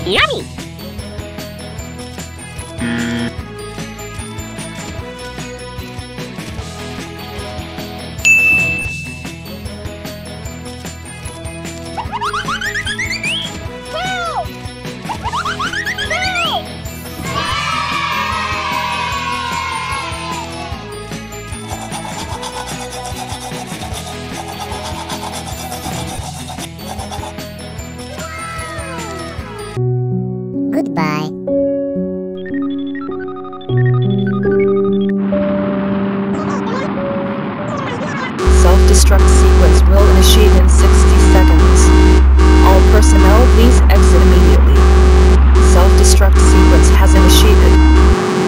Yummy! Goodbye. Self-destruct sequence will initiate in 60 seconds. All personnel, please exit immediately. Self-destruct sequence has initiated.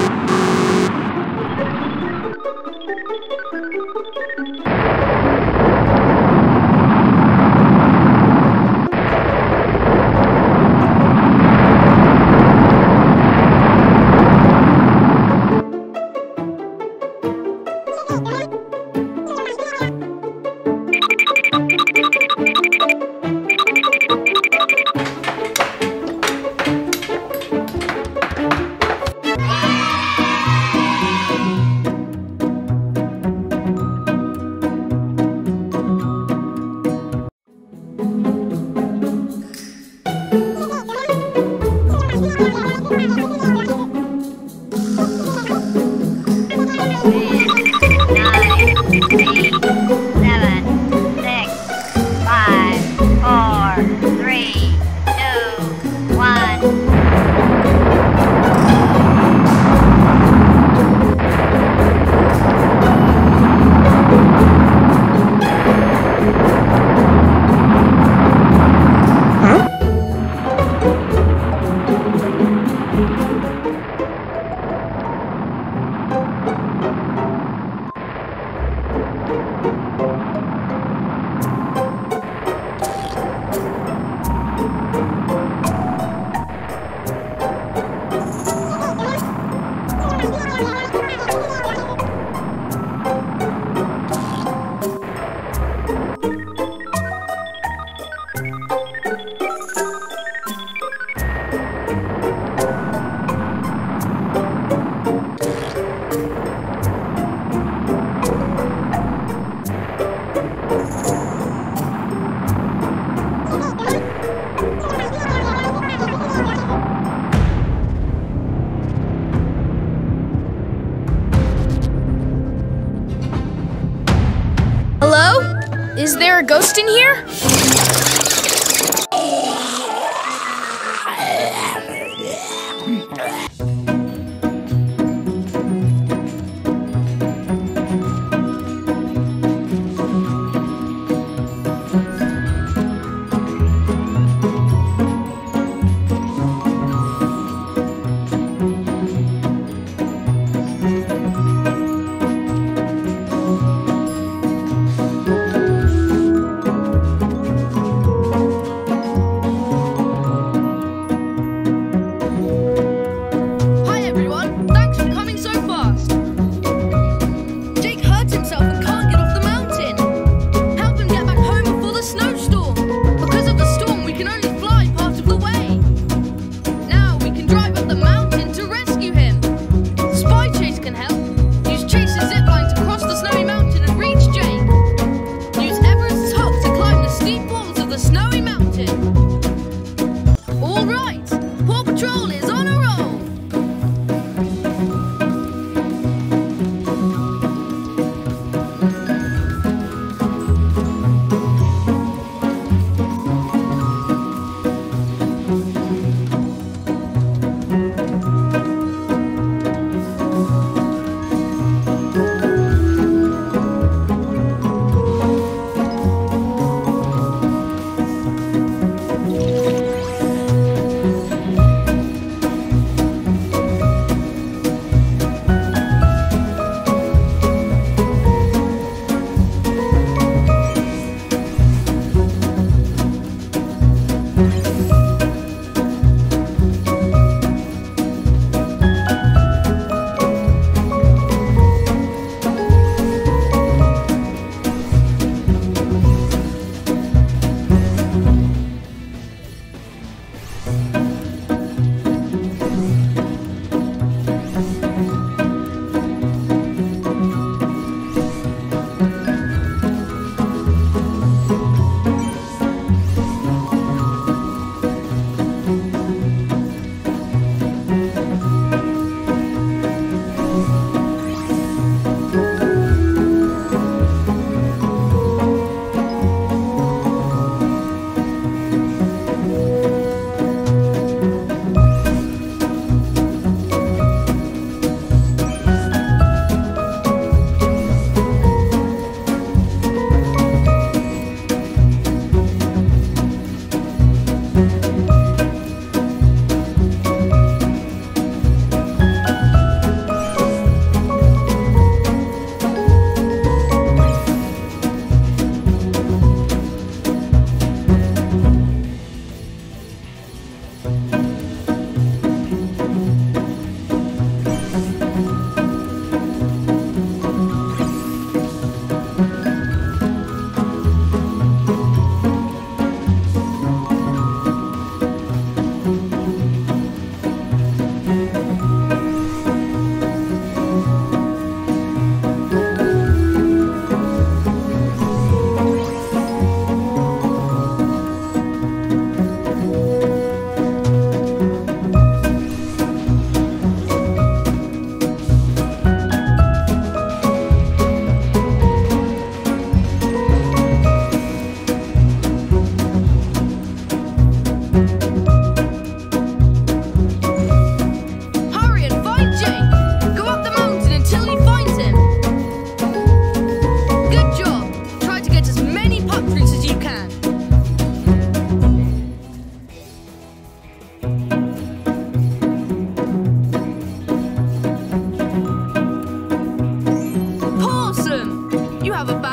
Is there a ghost in here?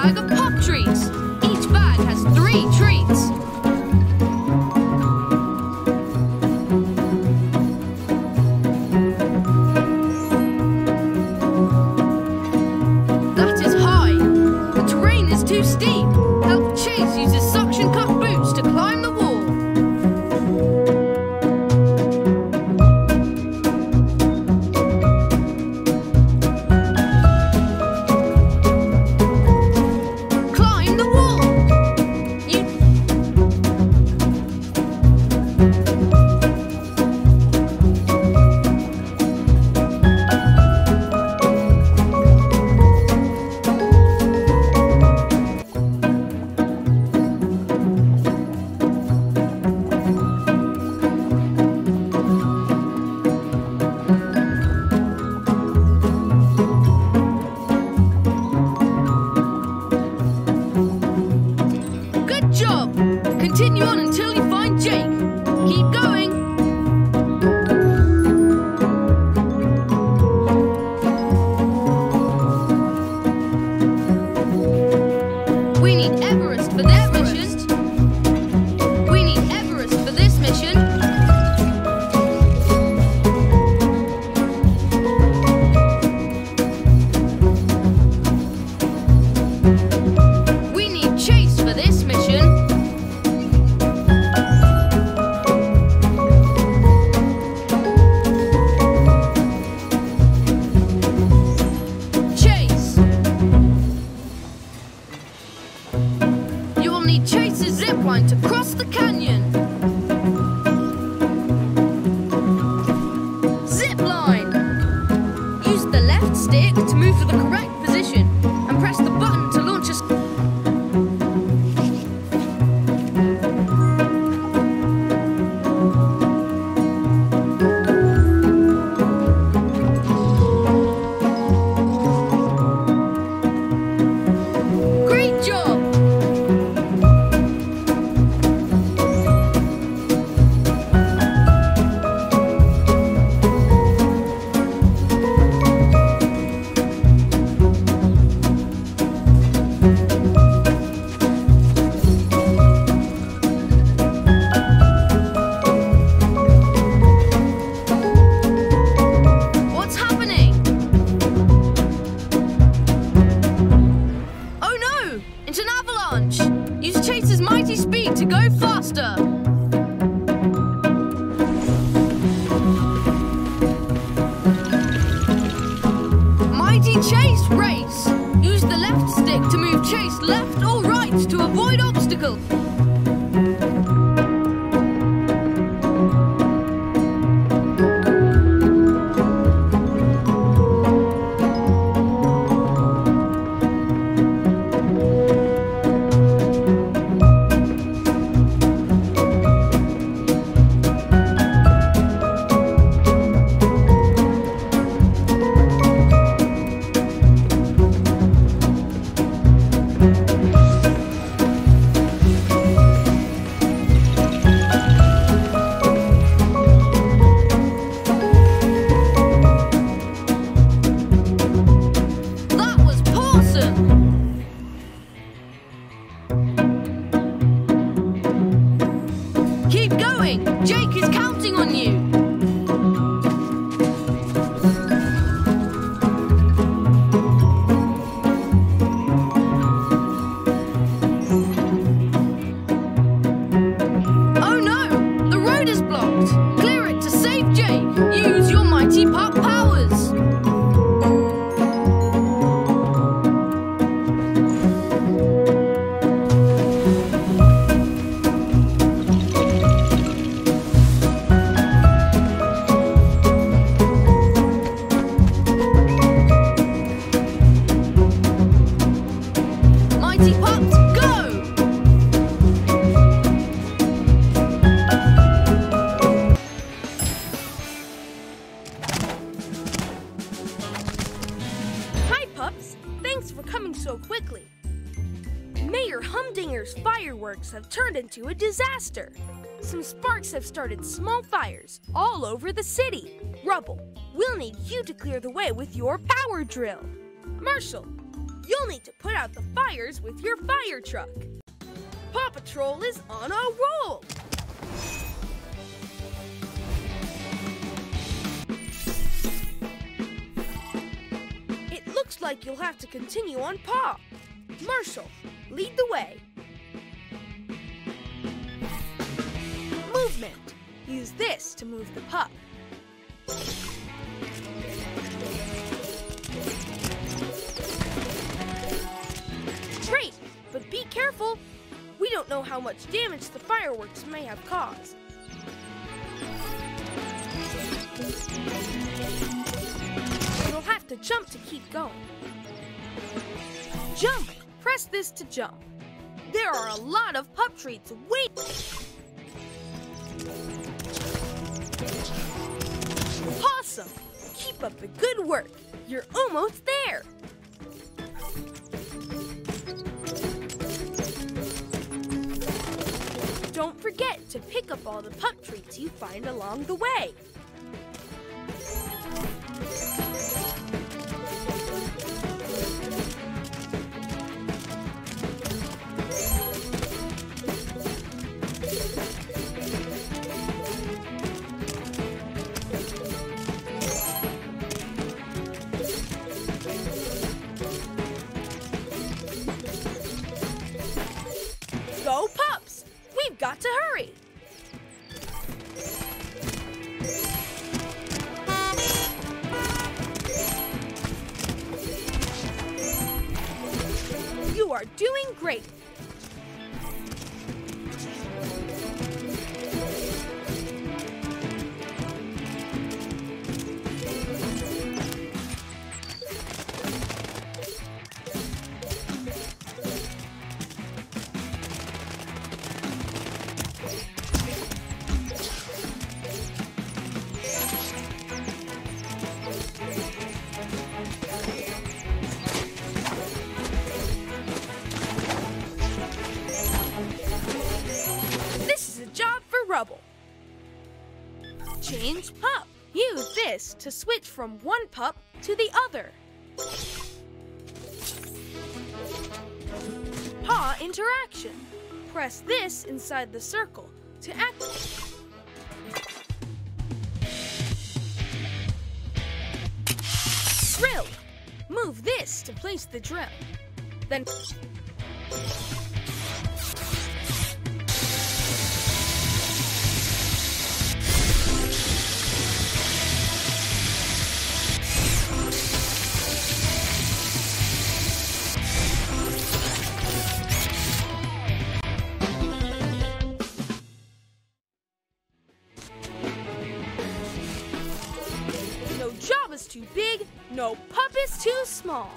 bag of pop treats. Each bag has 3 treats. That is high. The terrain is too steep. Help Chase uses suction cup boots to climb the wall. Climb the wall. Good job. Continue on until you find Jake. Keep going. We need Everest for this mission. We need Everest for this mission. We need Chase for this mission. Chase. You will need Chase's zipline to cross the canyon. Zipline. Use the left stick to move to the correct position and press the button to launch a Great job! What's happening? Oh no! It's an avalanche! Use Chase's mighty speed to go faster! Mighty Chase race! Use the left stick to move Chase left or right to avoid obstacles. That was awesome! Keep going! Jake is counting on you! Oh no! The road is blocked! Clear it to save Jake! Use your mighty pup powers! Mighty Pups, go! Hi, Pups. Thanks for coming so quickly. Mayor Humdinger's fireworks have turned into a disaster. Some sparks have started small fires all over the city. Rubble, we'll need you to clear the way with your power drill. Marshall, you'll need to put out the fires with your fire truck. Paw Patrol is on a roll! It looks like you'll have to continue on Paw. Marshall, lead the way. Movement. Use this to move the pup. Great, but be careful. We don't know how much damage the fireworks may have caused. You'll have to jump to keep going. Jump! Press this to jump. There are a lot of pup treats waiting. Awesome! Keep up the good work. You're almost there. Don't forget to pick up all the pup treats you find along the way. Go Pups! We've got to hurry! You are doing great! Rubble. Change pup. Use this to switch from one pup to the other. Paw interaction. Press this inside the circle to activate. Drill. Move this to place the drill. Then no job is too big, no pup is too small.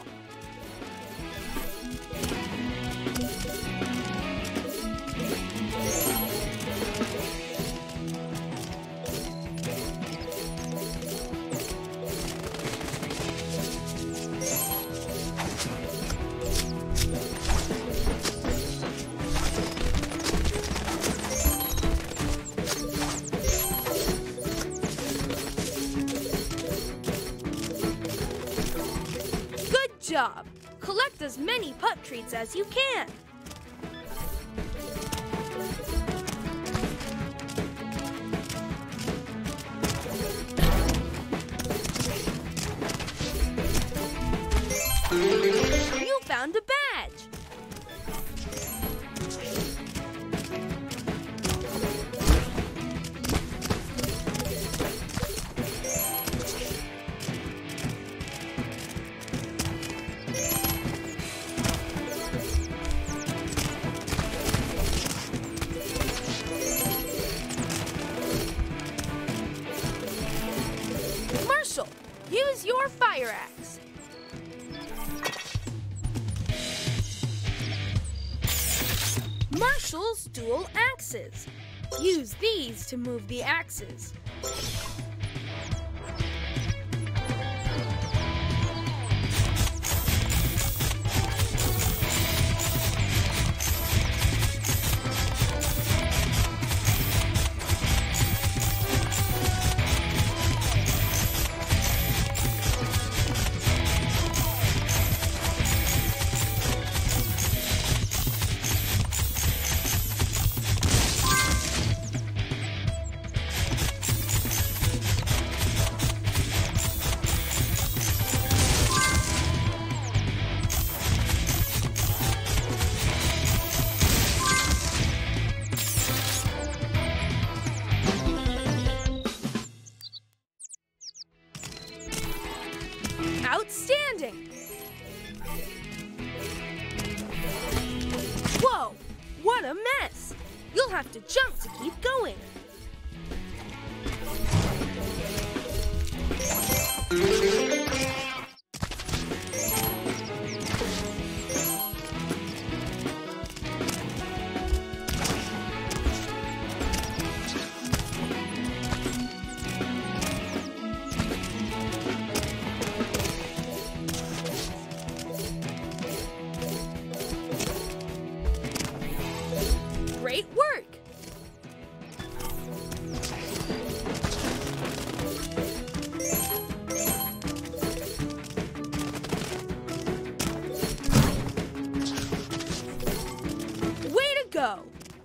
Good job! Collect as many pup treats as you can. You found a badge! Marshall, use your fire axe. Marshall's dual axes. Use these to move the axes. a mess. You'll have to jump to keep going. Great work! Way to go!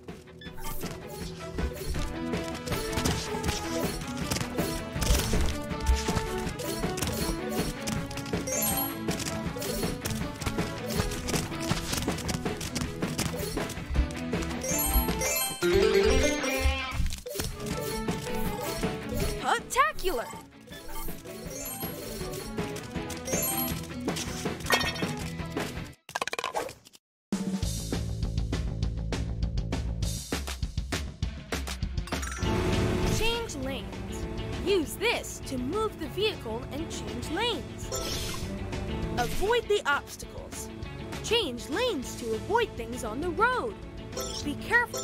Spectacular! Change lanes. Use this to move the vehicle and change lanes. Avoid the obstacles. Change lanes to avoid things on the road. Be careful.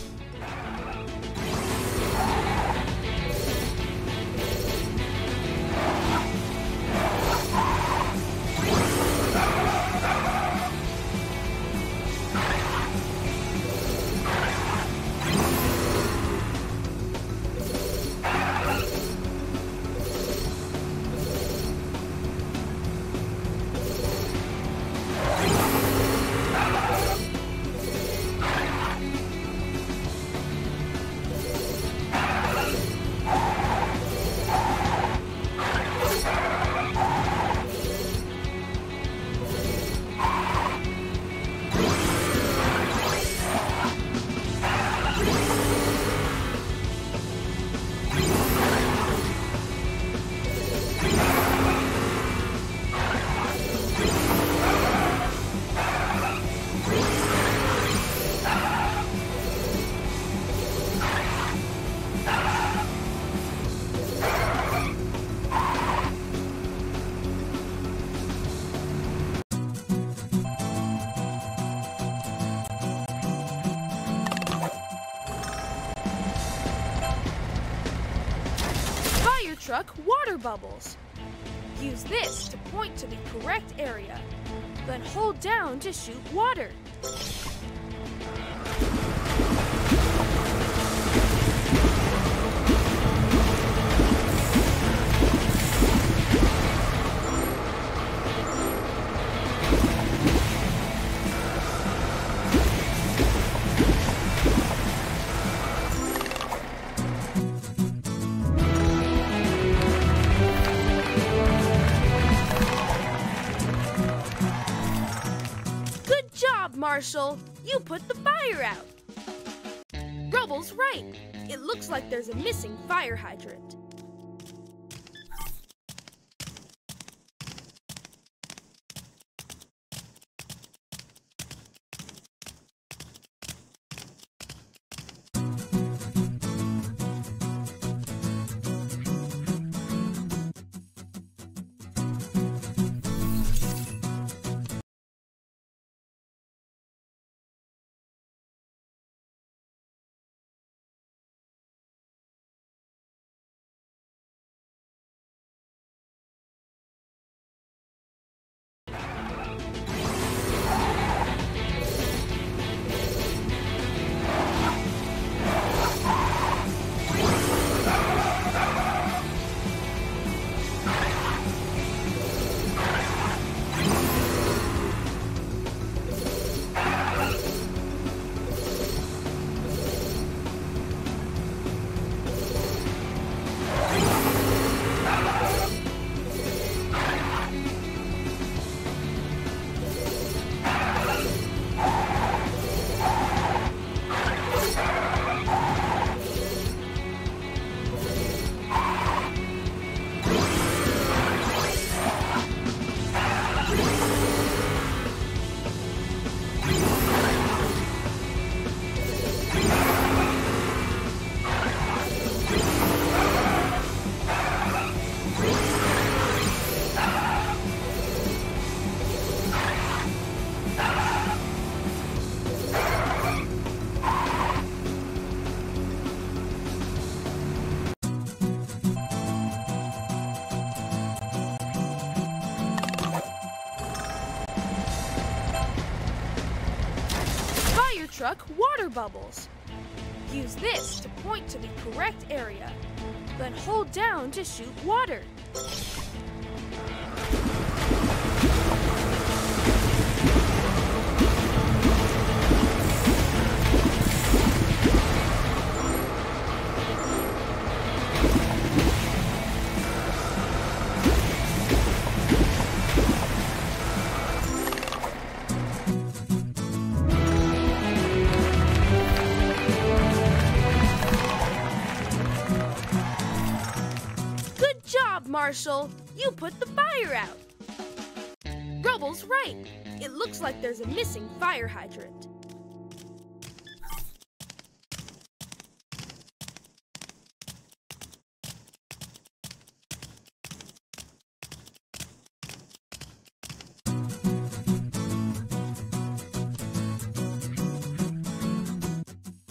Truck water bubbles. Use this to point to the correct area, then hold down to shoot water. Marshall, you put the fire out. Rubble's right. It looks like there's a missing fire hydrant. truck water bubbles. Use this to point to the correct area, then hold down to shoot water. Marshall, you put the fire out. Rubble's right. It looks like there's a missing fire hydrant.